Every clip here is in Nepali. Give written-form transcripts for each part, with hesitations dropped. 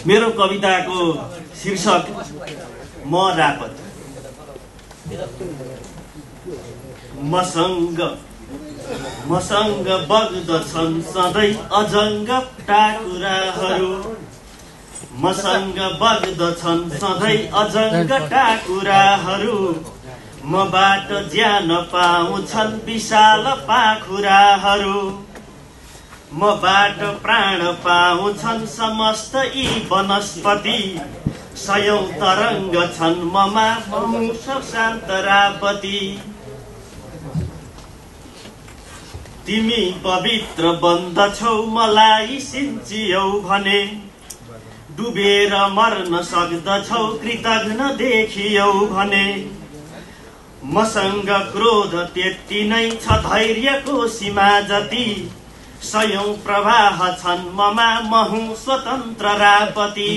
मेरो कविताको शीर्षक म रापत। मसँग बग्दछन् सधैँ अजङ्ग टाकुराहरू, मसँग बग्दछन् सधैँ अजङ्ग टाकुराहरू, मबाट ज्यान पाउँछन् विशाल पाखुराहरू, मबाट प्राण पाउँछन् समस्त यी वनस्पति, सयौं तरङ्ग छन् ममा बहुश शान्त रापति। तिमी पवित्र बन्दछौ मलाई सिन्चियौ भने, डुबेर मर्न सक्दछौ कृतघ्न देखियौ भने, मसँग क्रोध त्यति नै छ धैर्यको सीमा जति, सयौं प्रवाह छन् ममा महु स्वतन्त्र रापति।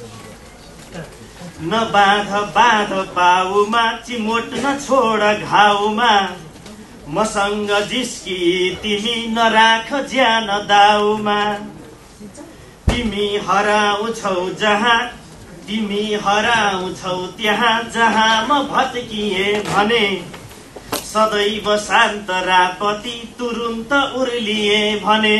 न बाध पाउमा चिमोट न छोड घाउमा, मसँग जिस्की तिमी नराख ज्यान दाउमा। तिमी हराउँछौ जहाँ, तिमी हराउँछौ त्यहाँ, जहाँ म भत्किए भने, सदैव शान्त रापति तुरुन्त उर्लिए भने।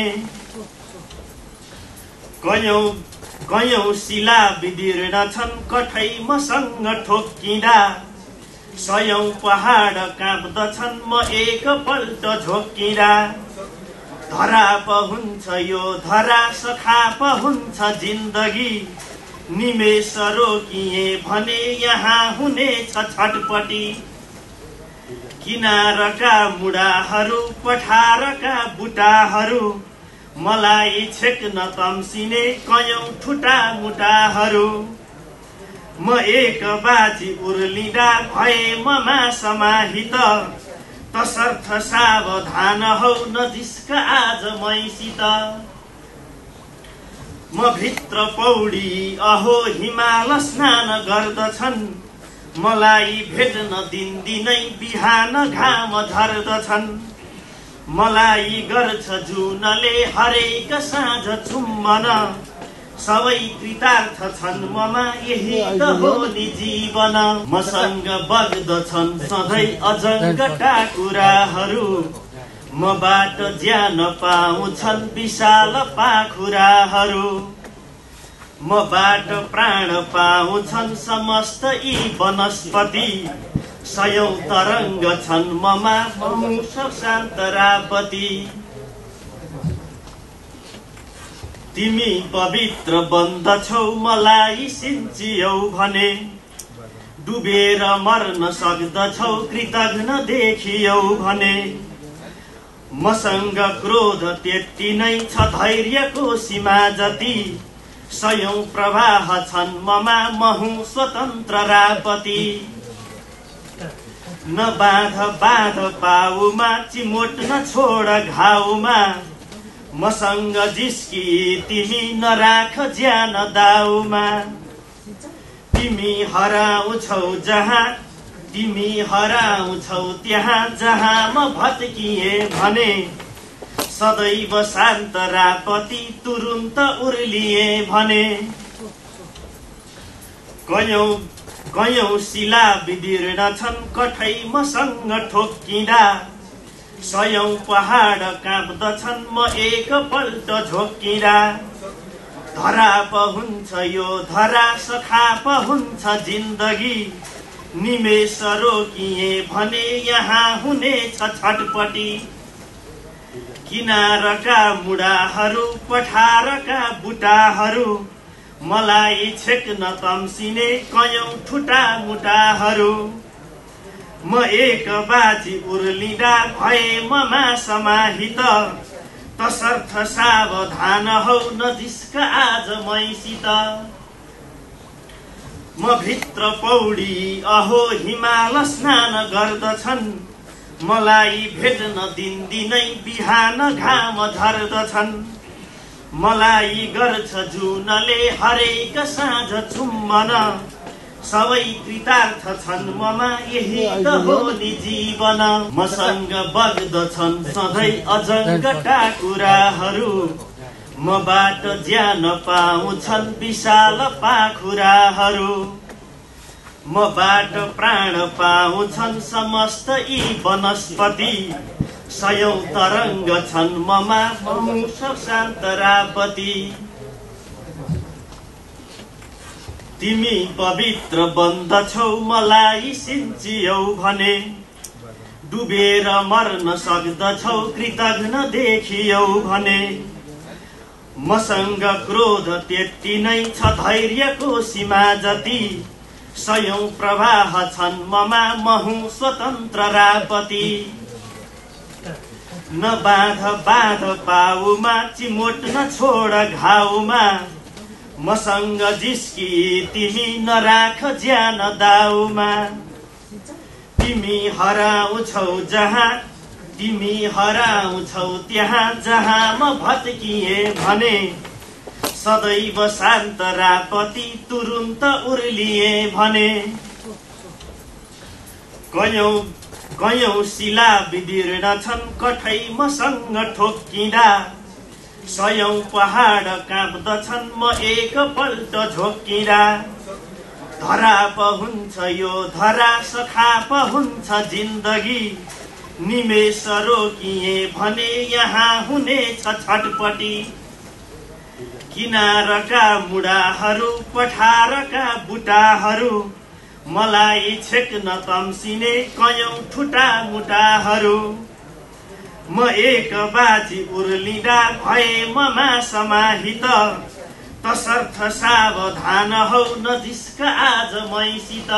कयौं शिला विदीर्ण छन् कठै मसँग ठोक्किँदा, सयौं पहाड काँप्दछन् म एकपल्ट झोक्किँदा। धराप हुन्छ यो धरा सखाप हुन्छ जिन्दगी, निमेष रोकिए भने यहाँ हुनेछ छटपटी। किनारका मुडाहरू पठारका बुटाहरू, मलाई छेक्न तम्सिने कयौं ठुटा मुटाहरू। म एक बाजी उर्लिँदा भए ममा समाहित, तसर्थ सावधान हौ नजिस्क आज मैसित। म भित्र पौडी अहो हिमाल स्नान गर्दछन्, मलाई भेट्न दिनदिनै बिहान घाम झर्दछन्। मलाई गर्छ जुनले हरेक साँझ चुम्बन, सबै कृतार्थ छन् ममा यही त हो नि जीवन। मसँग बग्दछन् सधैँ अजङ्ग टाकुराहरू, मबाट ज्यान पाउँछन् विशाल पाखुराहरू, मबाट प्राण पाउँछन् समस्त यी वनस्पति, सयौं तरङ्ग छन् ममा बहुश शान्त रापति। तिमी पवित्र बन्दछौ मलाई सिन्चियौ भने, डुबेर मर्न सक्दछौ कृतघ्न देखियौ भने। मसँग क्रोध त्यति नै छ धैर्यको सीमा जति, सयौं प्रवाह छन् ममा महु स्वतन्त्र रापति। न बाध पाउमा चिमोट न छोड घाउमा, मसँग जिस्की तिमी नराख ज्यान दाउमा। तिमी हराउँछौ जहाँ, तिमी हराउँछौ त्यहाँ, जहाँ म भत्किए भने, सदैव शान्त रापति तुरुन्त उर्लिए भने। कयौं शिला विदीर्ण छन् कठै मसँग ठोक्किँदा, सयौं पहाड काँप्दछन् म एकपल्ट झोक्किँदा। धराप हुन्छ यो धरा सखाप हुन्छ जिन्दगी, निमेष रोकिए भने यहाँ हुनेछ छटपटी। किनारका मुडाहरू पठारका बुटाहरू, मलाई छेक्न तम्सिने कयौं ठुटा मुटाहरू। म एक बाजी उर्लिँदा भए ममा समाहित, तसर्थ सावधान हौ नजिस्क आज मैसित। म भित्र पौडी अहो हिमाल स्नान गर्दछन्, मलाई भेट्न दिनदिनै बिहान घाम झर्दछन्। मलाई गर्छ जुनले हरेक साँझ चुम्बन, सबै कृतार्थ छन् ममा यही त हो नि जीवन। मसँग बग्दछन् सधैँ अजङ्ग टाकुराहरू, मबाट ज्यान पाउँछन् विशाल पाखुराहरू, मबाट प्राण पाउँछन् समस्त यी वनस्पति। सयौं तरङ्ग छन् ममा बहुश शान्त रापति। तिमी पवित्र बन्दछौ मलाई सिन्चियौ भने, डुबेर मर्न सक्दछौ कृतघ्न देखियौ भने। मसँग क्रोध त्यति नै छ धैर्यको सीमा जति। सयौं प्रवाह छन् ममा महु स्वतन्त्र रापति। न बाध बाध पाउमा चिमोट न छोड घाउमा। मसँग जिस्की तिमी नराख ज्यान दाउमा। तिमी हराउँछौ जहाँ, तिमी हराउँछौ त्यहाँ, जहाँ म भत्किए भने। सदैव शान्त रापति तुरुन्त उर्लिए भने। कयौं शिला विदीर्ण छन् कठै मसँग ठोक्किँदा। सयौं पहाड काँप्दछन् म एकपल्ट झोक्किँदा। धराप हुन्छ यो धरा सखाप हुन्छ जिन्दगी। निमेष रोकिए भने यहाँ हुनेछ छटपटी। किनारका मुडाहरू पठारका बुटाहरू, मलाई छेक्न तम्सिने कयौं ठुटा मुटाहरू। म एक बाजी उर्लिँदा भए ममा समाहित। तसर्थ सावधान हौ नजिस्क आज मैसित।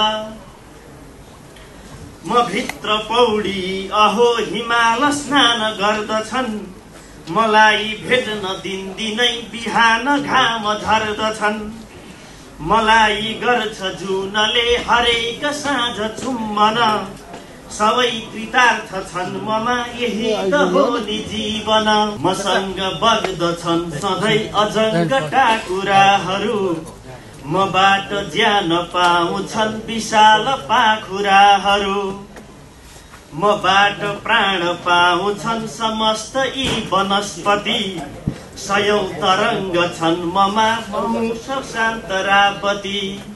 म भित्र पौडी अहो हिमाल स्नान गर्दछन्। मलाई भेट्न दिनदिनै बिहान घाम झर्दछन्। मलाई गर्छ जुनले हरेक साँझ चुम्बन। सबै कृतार्थ छन् ममा यही त हो नि जीवन। मसँग बग्दछन् सधैँ अजङ्गटा कुराहरू। मबाट ज्यान पाउँछन् विशाल पाखुराहरू। मबाट प्राण पाउँछन् समस्त यी वनस्पति। सयौं तरङ्ग छन् ममा बहुश शान्त रापति।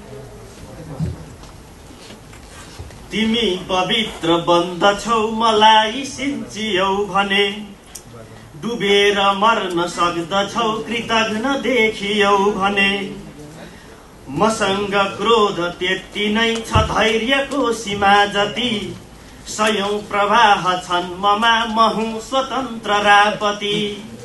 तिमी पवित्र बन्दछौ मलाई सिन्चियौ भने, डुबेर मर्न सक्दछौ कृतघ्न देखियौ भने। मसँग क्रोध त्यति नै छ धैर्यको सीमा जति। सयौं प्रवाह छन् ममा महु स्वतन्त्र रापति।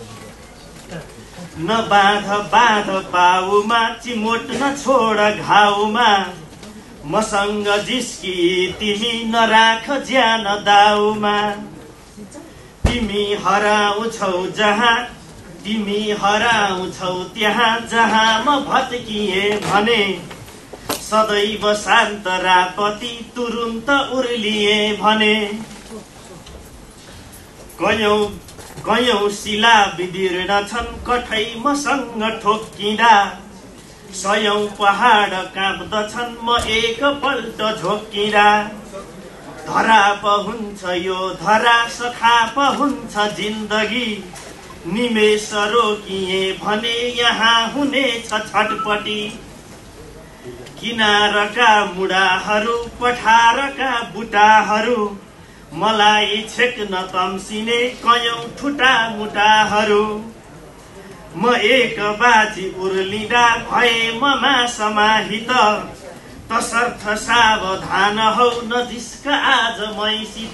न बाध बाध पाउमा चिमोट न छोड घाउमा। मसँग जिस्की तिमी नराख ज्यान दाउमा। तिमी हराउँछौ जहाँ, तिमी हराउँछौ त्यहाँ, जहाँ म भत्किए भने। सदैव शान्त रापति तुरुन्त उर्लिए भने। कयौं शिला विदीर्ण छन् कठै मसँग ठोक्किँदा। सयौं पहाड काँप्दछन् म एकपल्ट झोक्किँदा। धराप हुन्छ यो धरा सखाप हुन्छ जिन्दगी। निमेष रोकिए भने यहाँ हुनेछ छटपटी। किनारका मुडाहरू पठारका बुटाहरू, मलाई छेक्न तम्सिने कयौं ठुटा मुटाहरू। म एक बाजी उर्लिँदा भए ममा समाहित। तसर्थ सावधान हौ नजिस्क आज मैसित।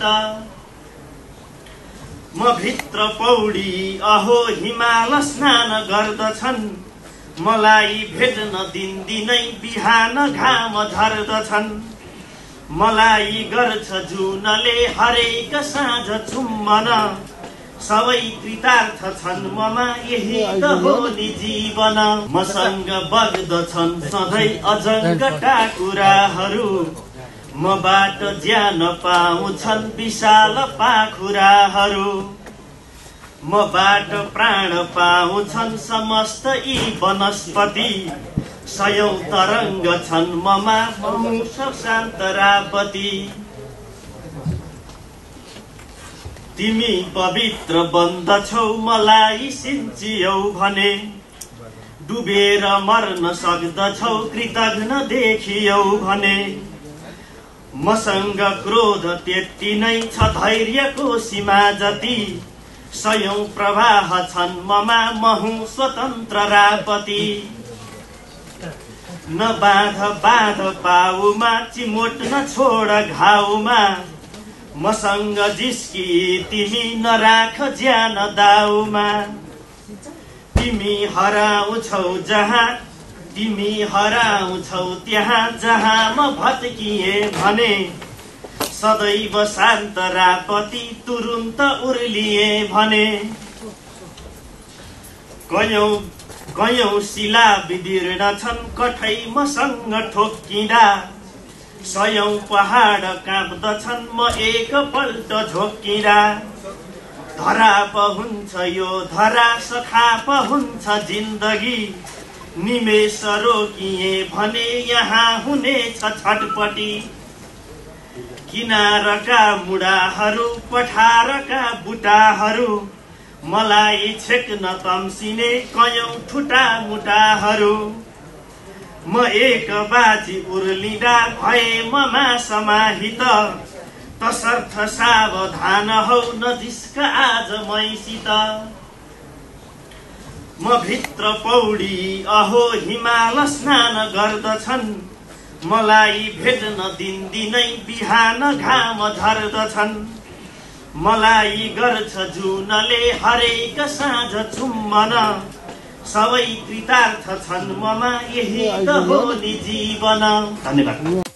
म भित्र पौडी अहो हिमाल स्नान गर्दछन्। मलाई भेट्न दिनदिनै बिहान घाम झर्दछन्। मलाई गर्छ जुनले हरेक साँझ चुम्बन। सबै कृतार्थ छन् ममा यही त हो नि जीवन। मसँग बग्दछन् सधैँ अजङ्गटा कुराहरू। मबाट ज्यान पाउँछन् विशाल पाखुराहरू। मबाट प्राण पाउँछन् समस्त यी वनस्पति। सयौं तरङ्ग छन् ममा बहुश शान्त रापति। तिमी पवित्र बन्दछौ मलाई सिन्चियौ भने डुबेर मर्न सक्दछौ कृतज्ञ देखियौ भने मसँग क्रोध त्यति नै छ धैर्यको सीमा जति सयौं प्रवाह छन् ममा महु स्वतन्त्र रापति न बाध पाउमा चिमोट न छोड घाउमा मसँग जिस्की तिमी नराख ज्यान दाउमा तिमी हराउँछौ त्यहाँ जहाँ म भत्किए भने सदैव शान्त रापति तुरुन्त उर्लिए भने कयौं शिला विदीर्ण छन् कठै मसँग ठोक्किँदा सयौं पहाड काँप्दछन् म एकपल्ट झोक्किँदा धराप हुन्छ यो धरा सखाप हुन्छ जिन्दगी निमेष रोकिए भने यहाँ हुनेछ छटपटी किनारका मुडाहरू पठारका बुटाहरू मलाई छेक्न तम्सिने कयौं ठुटा मुटाहरू म एक बाजी उर्लिँदा भए ममा समाहित तसर्थ सावधान हौ नजिस्क आज मैसित म भित्र पौडी अहो हिमाल स्नान गर्दछन् मलाई भेट्न दिनदिनै बिहान घाम झर्दछन् मलाई गर्छ जुनले हरेक साँझ चुम्बन सबै कृतार्थ छन् ममा यही त हो नि जीवन। धन्यवाद।